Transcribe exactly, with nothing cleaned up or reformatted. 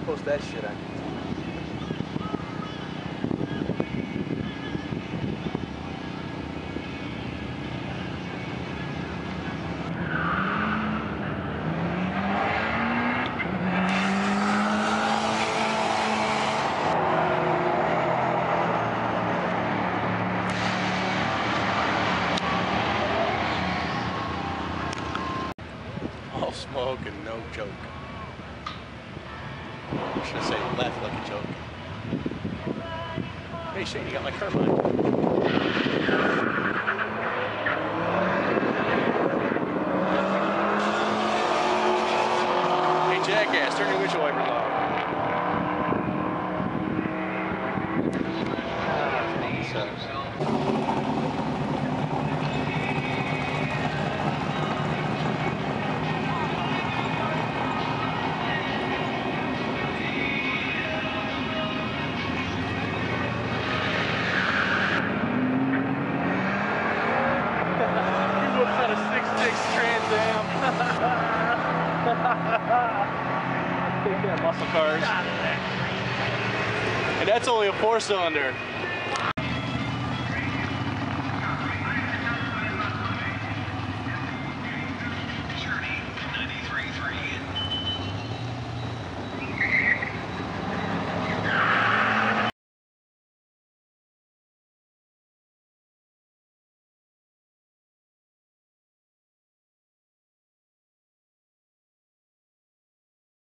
post that shit on YouTube. All smoke and no choke. Or should I say left like a choke? Hey Shane, you got my carbine. Hey jackass, turn your windshield wipers off. Muscle cars. And that's only a four cylinder.